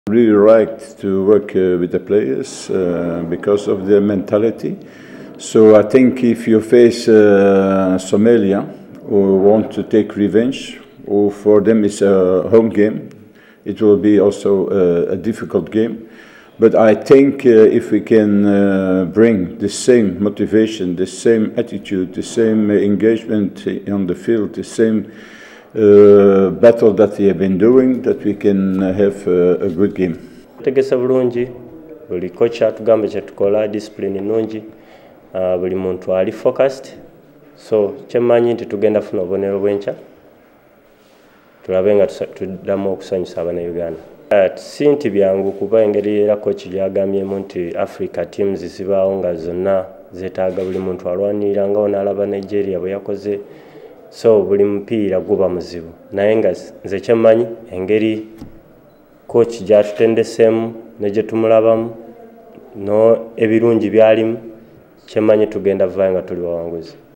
Really like to work with the players because of their mentality. So I think if you face Somalia who want to take revenge, or for them it's a home game, it will be also a difficult game. But I think if we can bring the same motivation, the same attitude, the same engagement on the field, the same battle that we have been doing, that we can have a good game. Yetegese bulungi, buli coach atugamba kye tukola, discipline nungi, buli muntu ali focused. So kyemmanyi nti tugenda funa obubonero bw'enkya, tulabe nga tuddamu okusanyusa Uganda. Si nti byangu kuba engeri era coach gy'agambyemu nti Africa teams zibaawo nga zonna zeetaaga buli muntu alwanirira nga onaalaba Nigeria bwe yakoze. So buli mupiira guba muzibu, naye nga nze kyemmanyi engeri coach gy'atutendeseemu ne gye tumulabamu no ebirungi byalimu, kyemmanyi tugenda vaayo nga tuli bawanguzi.